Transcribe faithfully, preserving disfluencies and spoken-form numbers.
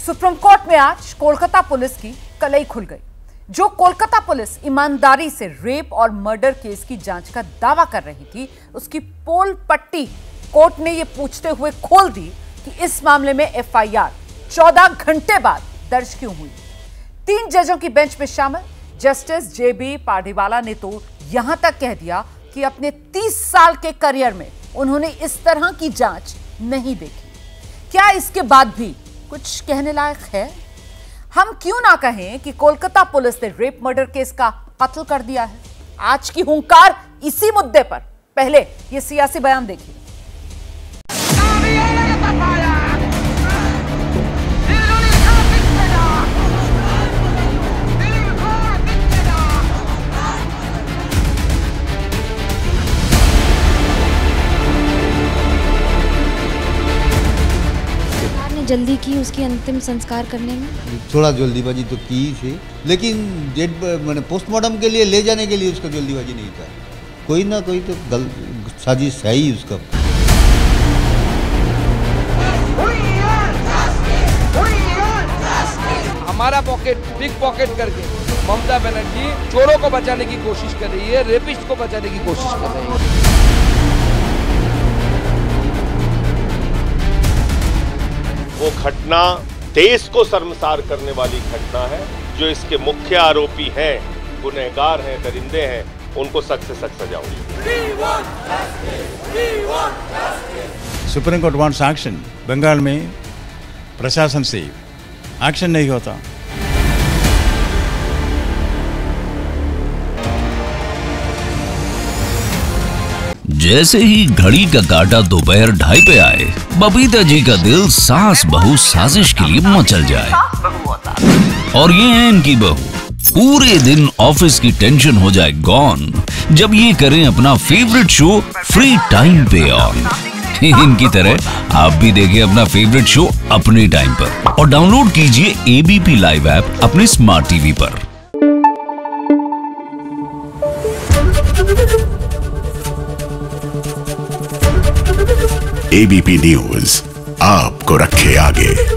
Supreme court में आज Kolkata police की कलई खुल गई। जो कोलकाता पुलिस ईमानदारी से रेप और मर्डर केस की जांच का दावा कर रही थी, उसकी पोल पट्टी कोर्ट ने यह पूछते हुए खोल दी कि इस मामले में एफ आई आर चौदह घंटे बाद दर्ज क्यों हुई। तीन जजों की बेंच में शामिल जस्टिस जे बी पार्डीवाला ने तो यहां तक कह दिया कि अपने तीस साल के करियर में उन्होंने इस तरह की जांच नहीं देखी। क्या इसके बाद भी कुछ कहने लायक है? हम क्यों ना कहें कि कोलकाता पुलिस ने रेप मर्डर केस का कत्ल कर दिया है। आज की हुंकार इसी मुद्दे पर। पहले यह सियासी बयान देखिए। जल्दी की उसकी अंतिम संस्कार करने में, थोड़ा जल्दीबाजी तो की थी, लेकिन डेट मैंने पोस्टमार्टम के लिए ले जाने के लिए उसका जल्दीबाजी नहीं था। कोई ना कोई तो गल साजिश है ही उसका। हमारा पॉकेट बिग पॉकेट करके ममता बनर्जी चोरों को बचाने की कोशिश कर रही है, रेपिस्ट को बचाने की कोशिश कर रही है। वो घटना देश को शर्मसार करने वाली घटना है। जो इसके मुख्य आरोपी हैं, गुनहगार हैं, दरिंदे हैं, उनको सख्त से सख्त सजा होगी। Supreme court wants action. Bengal में प्रशासन से एक्शन नहीं होता। जैसे ही घड़ी का काटा दोपहर ढाई पे आए, बबीता जी का दिल सास बहू साजिश के लिए मचल जाए। और ये है इनकी बहू, पूरे दिन ऑफिस की टेंशन हो जाए गॉन जब ये करें अपना फेवरेट शो फ्री टाइम पे ऑन। इनकी तरह आप भी देखें अपना फेवरेट शो अपने टाइम पर और डाउनलोड कीजिए A B P live app अपने स्मार्ट टीवी पर। ए बी पी न्यूज आपको रखे आगे।